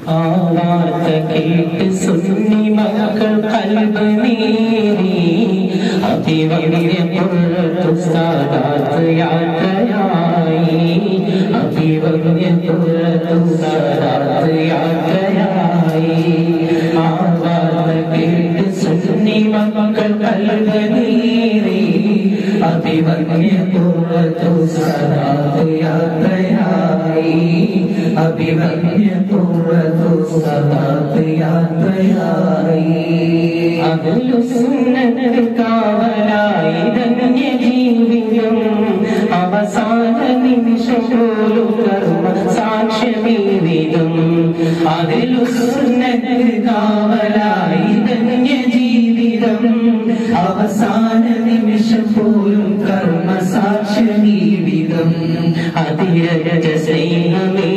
വാർത്ത കേട്ട് സുന്നി മക്കൾ ഖൽബ് നീറി അഭിവന്യപുരത്തു സാദാത്ത് യാത്രയായി അഭിവന്യപുരത്തു സാദാത്ത് യാത്രയായി ആ വാർത്ത കേട്ട് സുന്നി മക്കൾ ഖൽബ് നീറി അഭിവന്യപുരത്തു സാദാത്ത് യാത്രയായി അഭിവന്യപുരത്തു സാദാത്ത് യാത്രയായി അഹ്ലുസുന്നത്ത് കാവലായി ധന്യ ജീവിതം അവസാന നിമിഷം പോലും കർമ്മ സാക്ഷ്യമീവിധം അഹ്ലുസുന്നത്ത് കാവലായി ധന്യ ജീവിതം അവസാന നിമിഷം പോലും കർമ്മ സാക്ഷ്യമീവിധം അതിരജ സ്നേഹമേ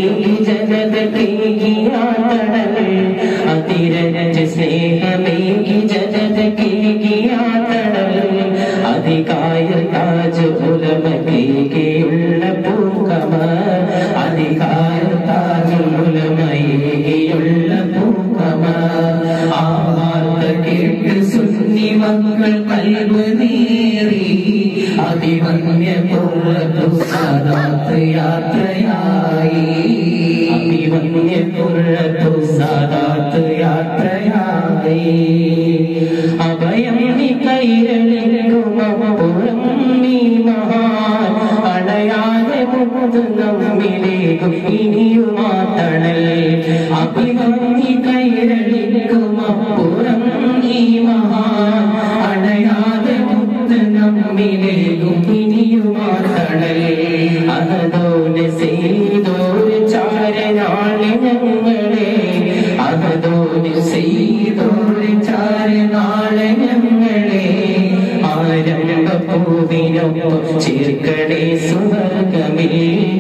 ജനതടൽ അതിരജ സ്നേഹമേ ജനതടൽ അധികായ താജ് ഉലമകേയുള്ള പൂക്കമ അധികായ താജ് ഉലമയേയുള്ള പൂക്കമ ആ വാർത്ത കേട്ട് സുന്നി മക്കൾ ഖൽബ് നീറി അഭിവന്യപുരത്തു സാദാത്ത് യാത്രയായി അഭിവന്യപുരത്തു സാദാത്ത് യാത്രയായി അഭയം നീ കൈരളിക്കുമപ്പുറം നീ മഹാൻ അടയാതെ മുഖത്ത് നമ്മിലേക്കും ഇനിയുമാ തണൽ അഭയം നീ കൈരളിക്കുമപ്പുറം നീ മഹാൻ അടയാതെ മുഖത്ത് നമ്മിലേക്കും ഇനിയുമാ തണൽ അഹദോന് ചെയ്തോര് ചാരനാളെ ഞങ്ങളെ അഹദോന് ചെയ്തോര് ചാരനാളെ ഞങ്ങളെ ആരംഭപ്പൂവിനൊപ്പം ചേർക്കണേ സുവർഗമിൽ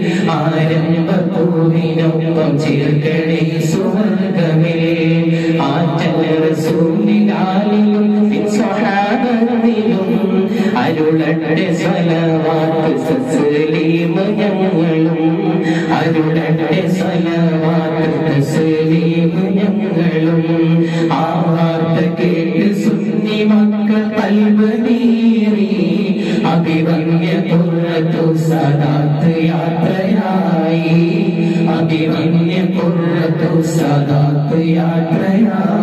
ആരംഭപ്പൂവിനൊപ്പം ചേർക്കണേ സുവർഗമിൽ ആറ്റൽ റസൂലിനാലിലും സ്വഹാബത്തിലും അരുളട്ടെ സ്വലവാത്ത് തസ്ലീം ഞങ്ങളും അരുളട്ടെ സ്വലവാത്ത് തസ്ലീം ഞങ്ങളും ആ വാർത്ത കേട്ട് സുന്നി മക്കൾ ഖൽബ് നീറി അഭിവന്യപുരത്തു സാദാത്ത് യാത്രയായി അഭിവന്യപുരത്തു സാദാത്ത് യാത്രയായി